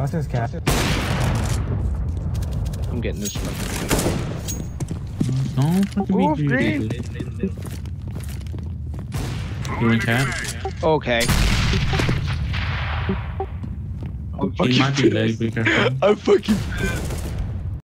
Watch this cat. I'm getting this fucking Don't fucking be green. greedy. You want cat? Okay. He might be leg, be careful. I'm fucking